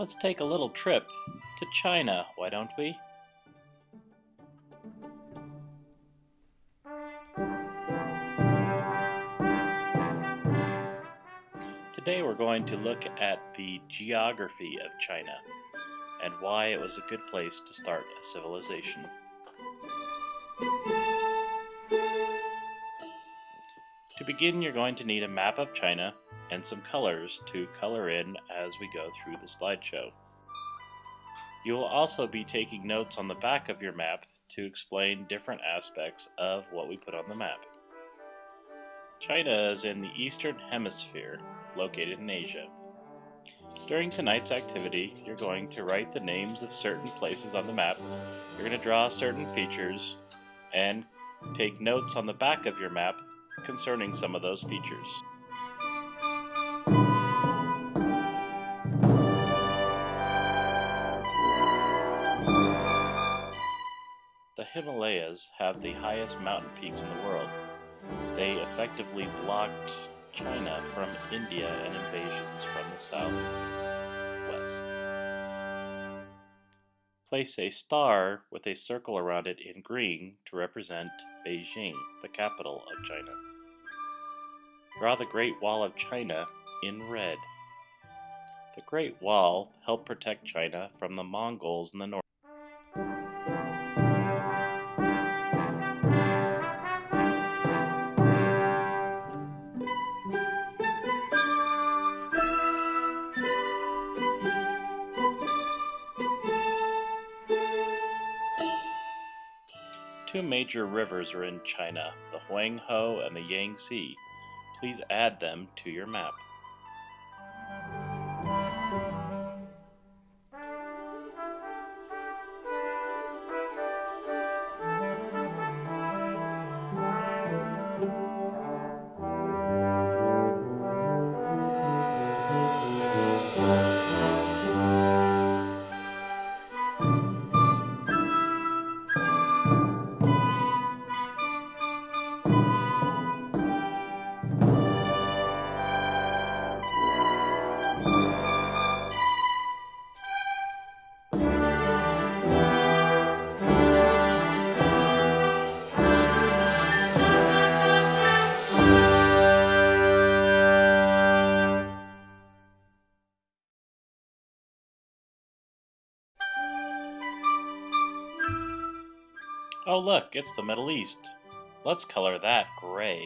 Let's take a little trip to China, why don't we? Today we're going to look at the geography of China and why it was a good place to start a civilization. To begin, you're going to need a map of China and some colors to color in as we go through the slideshow. You will also be taking notes on the back of your map to explain different aspects of what we put on the map. China is in the Eastern Hemisphere, located in Asia. During tonight's activity, you're going to write the names of certain places on the map, you're going to draw certain features, and take notes on the back of your map concerning some of those features. The Himalayas have the highest mountain peaks in the world. They effectively blocked China from India and invasions from the southwest. Place a star with a circle around it in green to represent Beijing, the capital of China. Draw the Great Wall of China in red. The Great Wall helped protect China from the Mongols in the north. Two major rivers are in China, the Huanghe and the Yangtze. Please add them to your map. Oh look, it's the Middle East. Let's color that gray.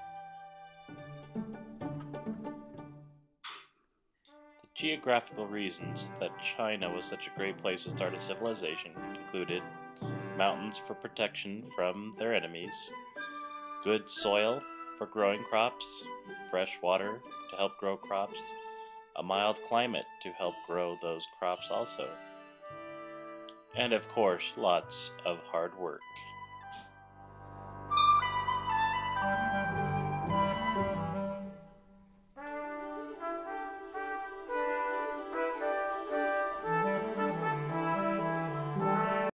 The geographical reasons that China was such a great place to start a civilization included mountains for protection from their enemies, good soil for growing crops, fresh water to help grow crops, a mild climate to help grow those crops also, and of course, lots of hard work.